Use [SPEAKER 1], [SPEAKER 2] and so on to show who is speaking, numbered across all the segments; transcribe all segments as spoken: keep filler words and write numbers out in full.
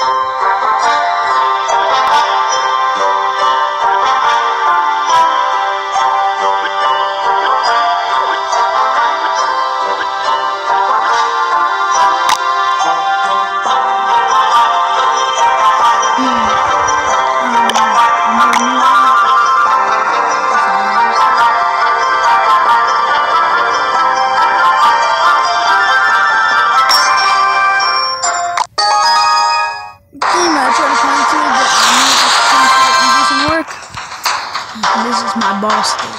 [SPEAKER 1] This is my boss thing.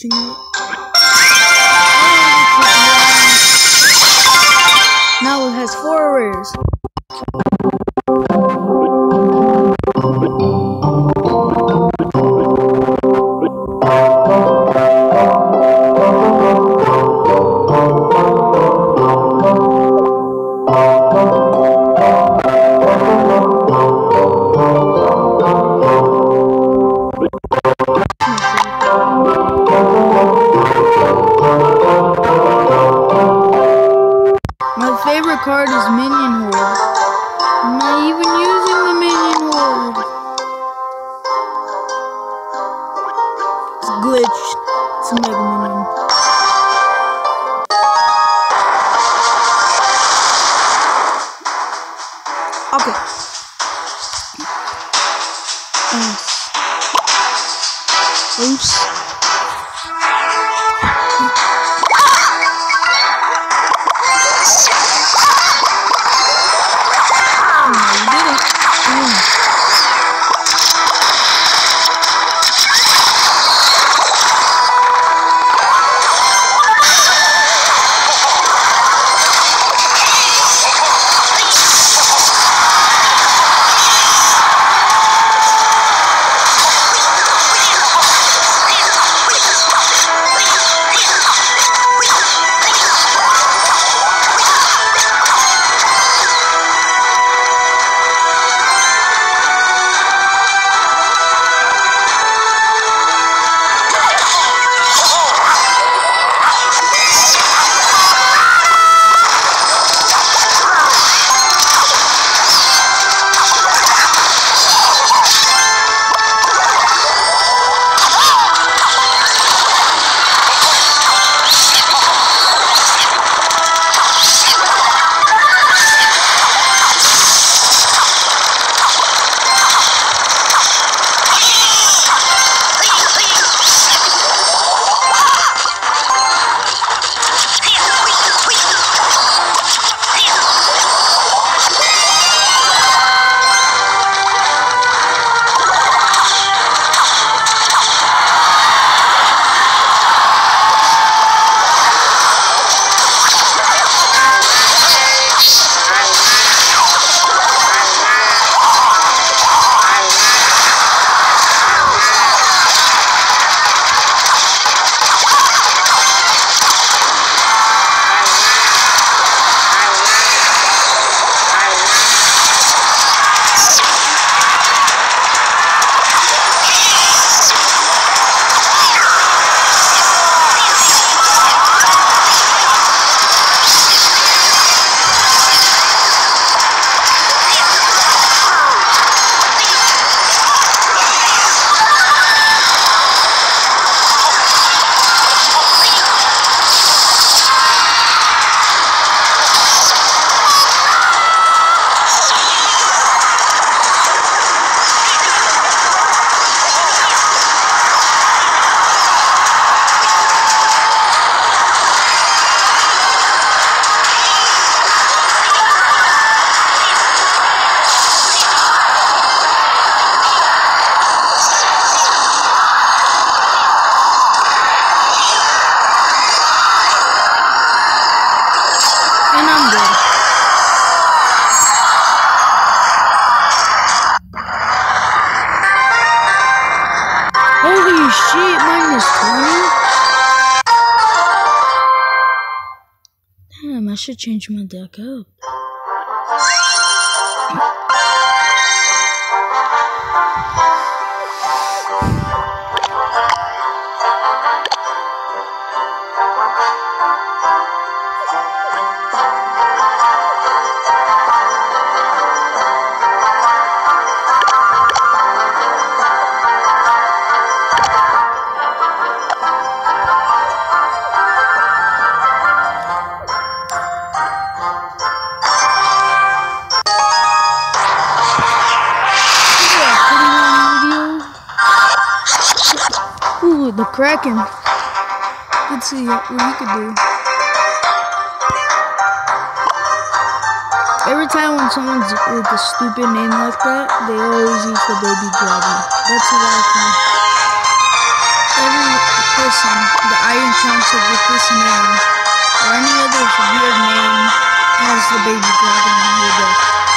[SPEAKER 1] using it. Now it has four rares. My favorite card is Minion Horde. I'm not even using the Minion Horde. It's glitched. It's a Mega Minion. Okay. Yes. Oops. Shit, minus twenty? Damn, I should change my deck up. The Kraken. Let's see what he could do. Every time when someone's with a stupid name like that, they always use the baby Grabby. That's what I think. every person that I encountered with this name or any other weird name has the baby dragon in your deck.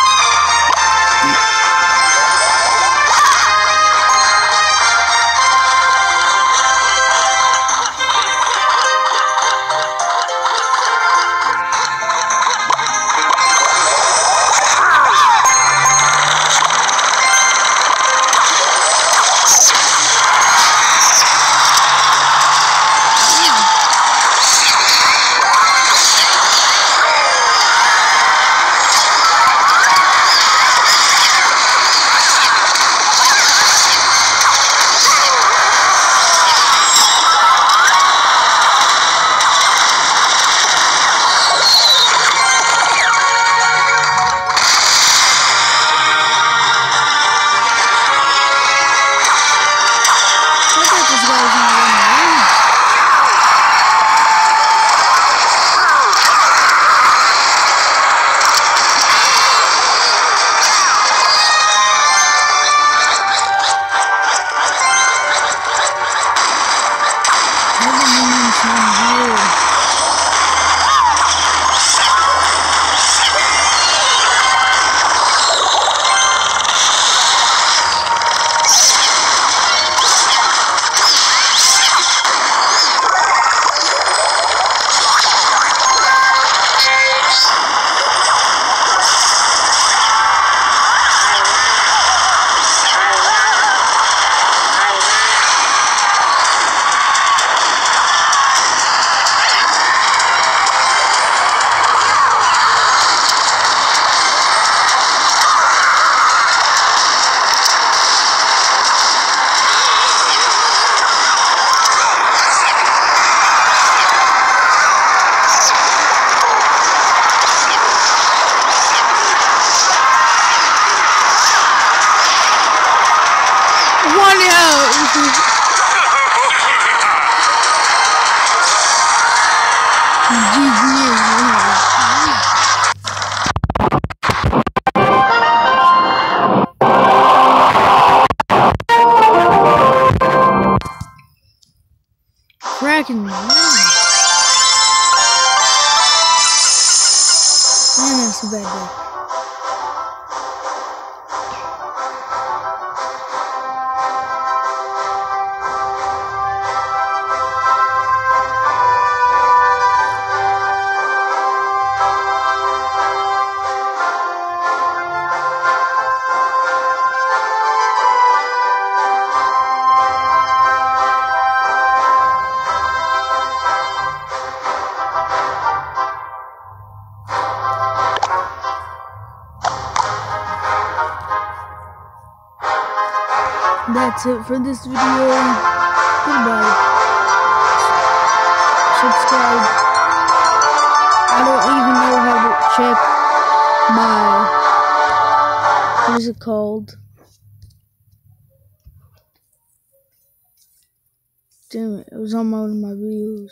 [SPEAKER 1] Cracking man. Man, that's a bad day. That's it for this video. Goodbye. Subscribe. I don't even know how to check my, what is it called? Damn it, it was on one of my videos.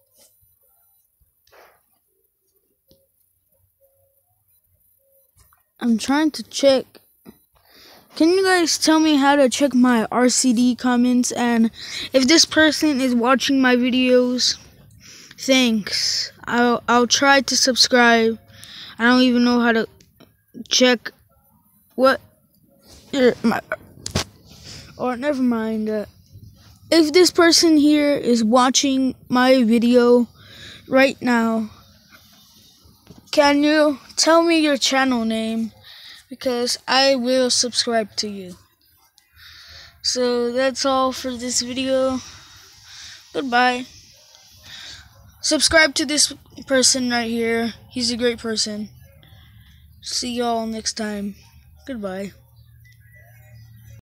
[SPEAKER 1] I'm trying to check. Can you guys tell me how to check my R C D comments? And if this person is watching my videos, thanks. I'll I'll try to subscribe. I don't even know how to check what my, or never mind. Uh, if this person here is watching my video right now, can you tell me your channel name? Because I will subscribe to you. So that's all for this video. Goodbye. Subscribe to this person right here. He's a great person. See y'all next time. Goodbye.